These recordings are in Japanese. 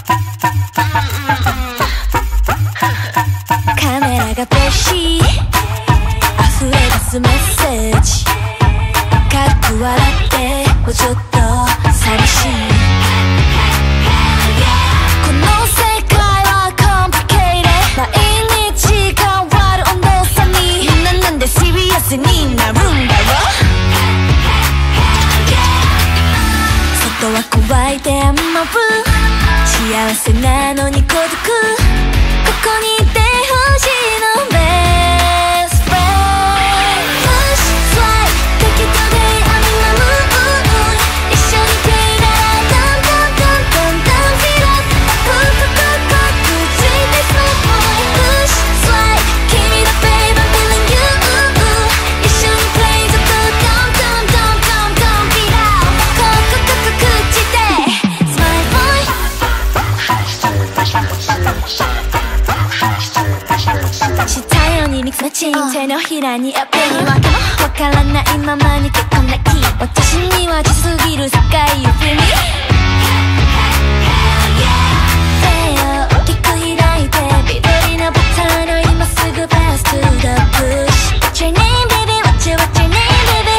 カメラがプレッシー溢れ出すメッセージかっこ笑ってもうちょっと寂しいこの世界はコンプリケイテッド毎日変わる温度差にみんななんでシリアスになるんだろう外は怖いでも幸せなのに孤独ここにいてほしいのベストフレンド Push fly 適当でI'm in my mood 一緒にプレイならダンダンダンダンダン Feel up コクコク口で Small boy Push fly 君の babe I'm feeling you 一緒にプレイずっと Down down down down down Feel up コクコク口で Smile boyしたようにミックスマッチン手のひらにアップにわけもわからないままに結構泣き私には近すぎる世界を Feel me 手を大きく開いて緑のボタンの今すぐ Pass to the push What's your name baby What's your name baby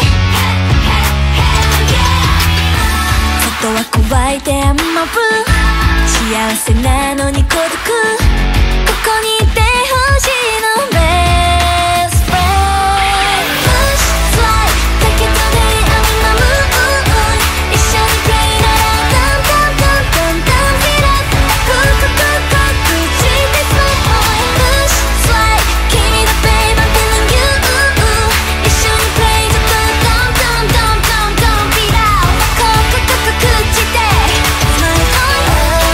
外は怖いでも幸せなのに孤独ここにいてほしいのベストフレンド Push fly 適当でI'm in my mood 一緒にプレイならダンダンダンダンダン Feel up コクコク口で Smile boy Push fly 君の babe I'm feeling you 一緒にプレイずっと Down down down down down Feel up コクコク口で Smile boy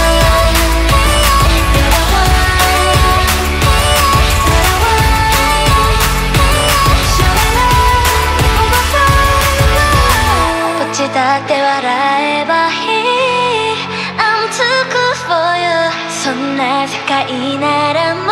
だって笑えばいい I'm too cool for you そんな世界なら